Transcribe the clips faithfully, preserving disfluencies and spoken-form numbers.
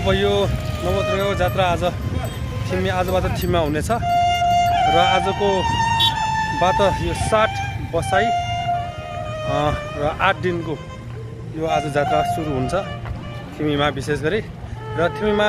अब यो नवदुर्गाको जात्रा आज थिम्मी आजबाट थिम्मा हुनेछ र आजको बाट यो साठ बसाई र आठ दिनको यो आज जात्रा सुरु हुन्छ थिम्मीमा विशेष गरी र थिम्मीमा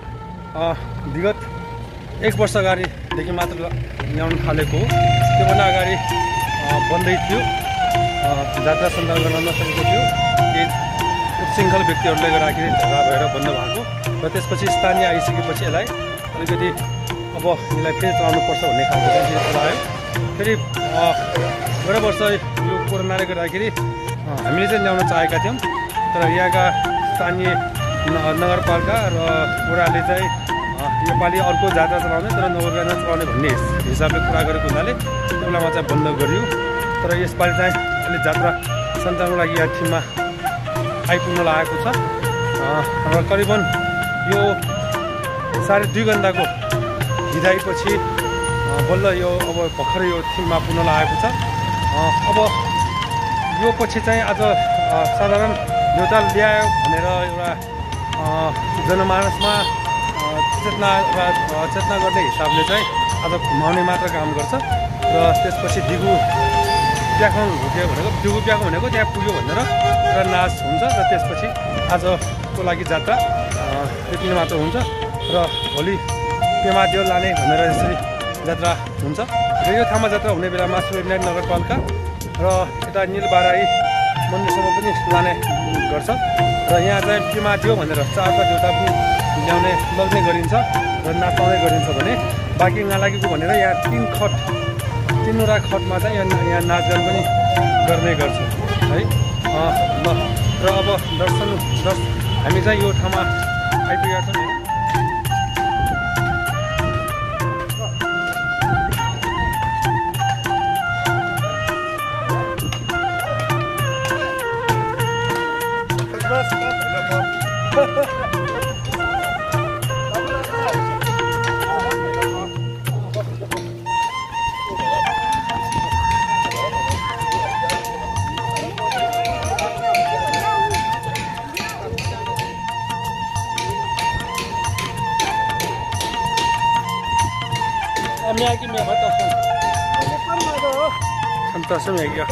विगत एक वर्ष अगाडिदेखि मात्र ल्याउन थालेको हो। त्योभन्दा अगाडि बन्दै थियो, जात्रा सञ्चालन गर्न नसकेको थियो। केही उच्छृङ्खल व्यक्तिहरूले गर्दाखेरि झगडा भएर बन्द भएको र त्यसपछि स्थानीय आइसकेपछि यसलाई अलिकति अब यसलाई फेरि चलाउनुपर्छ भन्ने खालको चाहिँ चलायो। फेरि गत वर्ष यो कोरोनाले गर्दाखेरि हामीले चाहिँ ल्याउन चाहेका थियौँ, तर यहाँका स्थानीय नगरपालिका र वडाले चाहिँ योपालि अर्को जात्रा चलाउने तर नगरपालिका नचलाउने भन्ने हिसाबले कुरा गरेको हुनाले त्यो बेलामा चाहिँ बन्द गरियो। तर यसपालि चाहिँ अहिले जात्रा सञ्चालनको लागि यहाँ थिममा आइपुग्न लागेको छ र करिबन यो साढे दुई घन्टाको हिँडाइपछि बल्ल यो अब भर्खरै यो थिममा पुग्न लागेको छ। अब यो पछि चाहिँ आज साधारण देउता ल्यायो भनेर एउटा जनमानसमा चेतना चेतना गर्ने हिसाबले चाहिँ आज घुमाउने मात्र काम गर्छ र त्यसपछि दिगु प्याखङ हुट्यो भनेको दिगु प्याखङ भनेको त्यहाँ पुग्यो भनेर एउटा नाच हुन्छ र त्यसपछि आजको लागि जात्रा त्यति नै मात्र हुन्छ र भोलि पेमा देउल लाने भनेर यसरी जात्रा हुन्छ र यो थामा जात्रा हुने बेलामा सुरेन्द्र नगरपालिका र यता निलबाराई मन्दिरसम्म पनि लाने गर्छ र यहाँ चाहिँ पेमा देउ भनेर चारवटा देउता पनि ल्याउने लग्ने गरिन्छ र नाचाउने गरिन्छ भने बाँकी नलागेको भनेर यहाँ तिन खट तिनवटा खटमा चाहिँ यहाँ यहाँ नाचगान पनि गर्ने गर्छ है। ल र अब दर्शन दर्श हामी चाहिँ यो ठाउँमा आइपुगेका छौँ। Mẹ kia mẹ bắt tao không? Tao xem mẹ kia.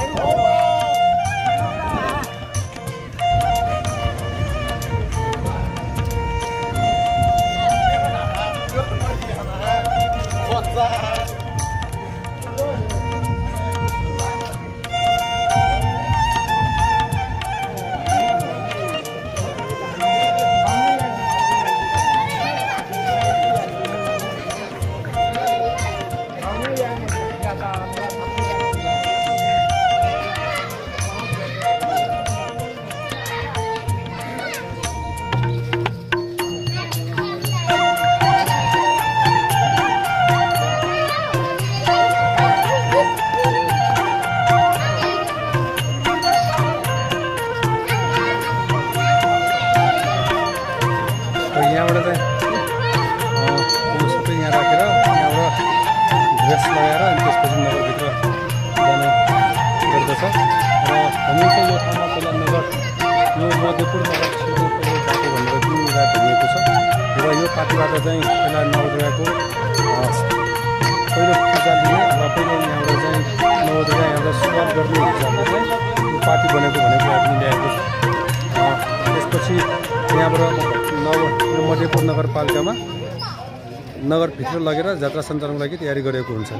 यहाँबाट चाहिँ यो सबै यहाँ राखेर यहाँबाट ड्रेस लगाएर अनि त्यसपछि नगरभित्र जाने गर्दछ र हामी चाहिँ यो ठाउँमा पहिला नगर यो मध्यपुर नगर छिर्नुको बाटो भनेर जुन रात भनिएको छ र यो पार्टीबाट चाहिँ पहिला नवदुर्गाको पहिलो पूजा लिने र पहिलो यहाँबाट चाहिँ नवदुर्गा यहाँबाट सुरुवात गर्ने हिसाबले चाहिँ यो पार्टी बनेको भनेको पनि ल्याएको छ। त्यसपछि यहाँबाट नव यो मध्यपुर नगरपालिकामा नगरभित्र लगेर जात्रा सञ्चालनको लागि तयारी गरेको हुन्छ।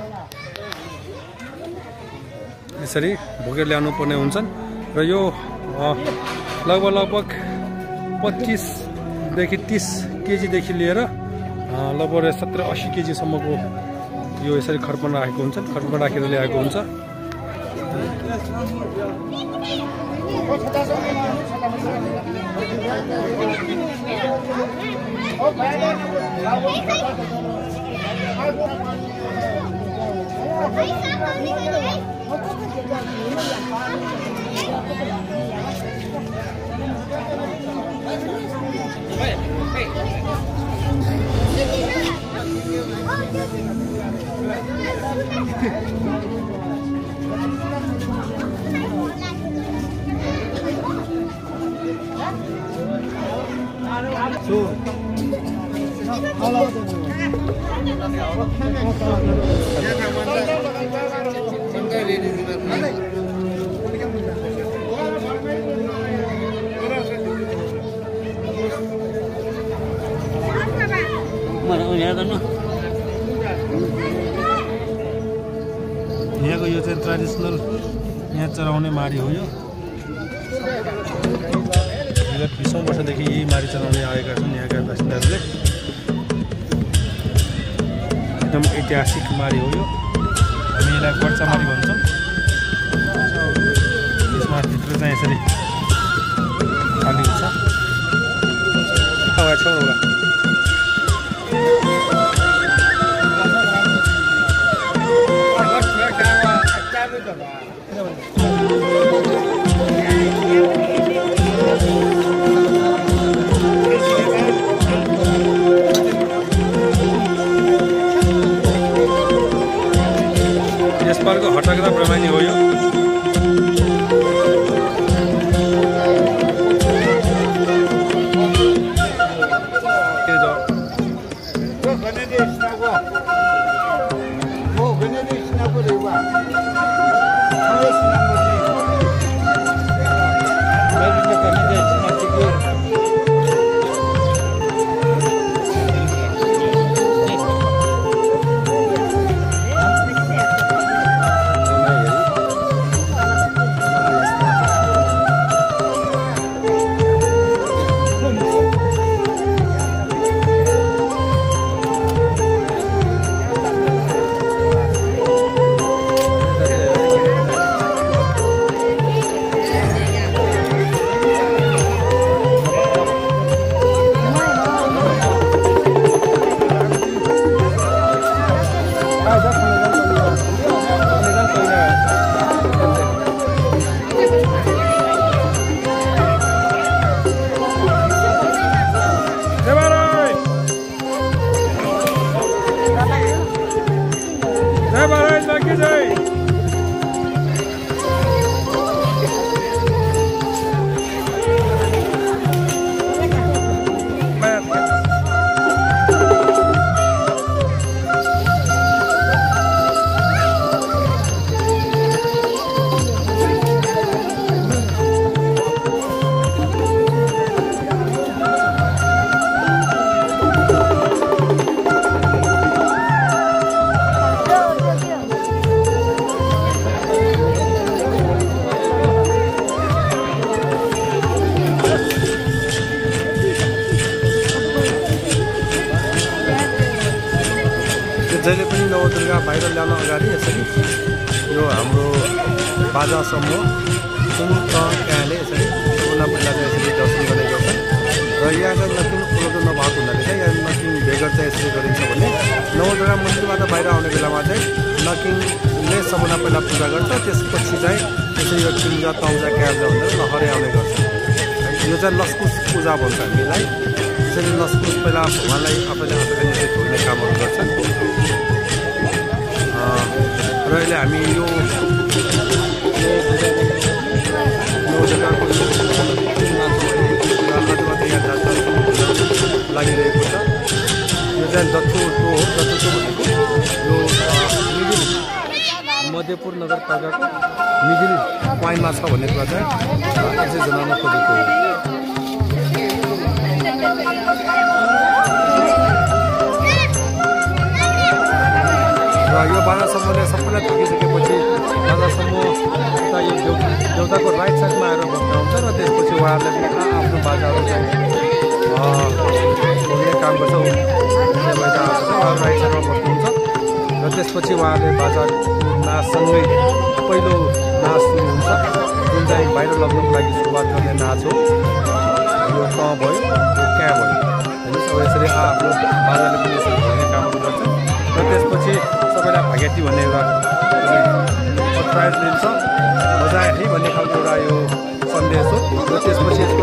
यसरी बोकेर ल्याउनु पर्ने हुन्छन् र यो लगभग लगभग पच्चिसदेखि तिस केजीदेखि लिएर लगभग सत्र अस्सी केजीसम्मको यो यसरी खर्पन राखेको हुन्छ, खर्पन राखेर ल्याएको हुन्छ। So यहाँको यो चाहिँ ट्रेडिसनल यहाँ चलाउने माडी हो यो विगत बिसौँ वर्षदेखि यही माडी चलाउँदै आएका छन् यहाँका बासिन्दाहरूले एकदम ऐतिहासिक माडी हो यो हामी यसलाई गर्चा माडी भन्छौँ यसमा भित्र चाहिँ यसरी खाली हुन्छ छेउ होला यसपालको हटग्रा ब्रह्मानी हो यो जहिले पनि नवदुर्गा बाहिर ल्याउन अगाडि यसरी यो हाम्रो बाजा समूह सुन त्यहाँले यसरी सबभन्दा पहिला चाहिँ यसरी दर्शन गर्ने गर्छन् र यहाँ चाहिँ नकिन उपलब्ध नभएको हुनाले चाहिँ यहाँ नकिङ बेगर चाहिँ यसरी गरिन्छ भने नवदुर्गा मन्दिरबाट बाहिर आउने बेलामा चाहिँ नकिङले सबभन्दा पहिला पूजा गर्छ त्यसपछि चाहिँ यसरी यो किम्जा तम्जा क्याब्जा भनेर लहरै आउने गर्छ यो चाहिँ लस्कुस पूजा भन्छ हामीलाई यसरी लस्कुस पहिला भगवान्लाई आफैले आफैले यसरी धोइने कामहरू गर्छन् र अहिले हामी यो लागिरहेको छ यो चाहिँ दत्तु हो दत्तु भनेको यो मिडिल मध्यपुर नगरपालिकाको मिडिल पोइन्टमा छ भन्ने कुरा चाहिँ यसै जनाउन खोजेको हो र यो बाजा समूहले सबैलाई थाकिसकेपछि बाजा समूह उता यो देउ देउताको राइट साइडमा आएर बस्नुहुन्छ र त्यसपछि उहाँहरूले पनि आफ्नो बाजाहरू चाहिँ बोल्ने काम गर्छ उहाँहरू राइट साइडमा बस्नुहुन्छ र त्यसपछि उहाँहरूले बाजाको नाचसँगै पहिलो नाच सुरु हुन्छ जुन चाहिँ बाहिर लग्नको लागि सुरुवात गर्ने नाच हो यो क भयो यो क्या भयो हेर्नुहोस् अब यसरी आफ्नो बाजाले पनि यसरी भन्ने कामहरू गर्छ र त्यसपछि सबैलाई भाग्यटी भन्ने एउटा प्राइज दिन्छ मजा है भन्ने खालको एउटा यो सन्देश हो र त्यसपछि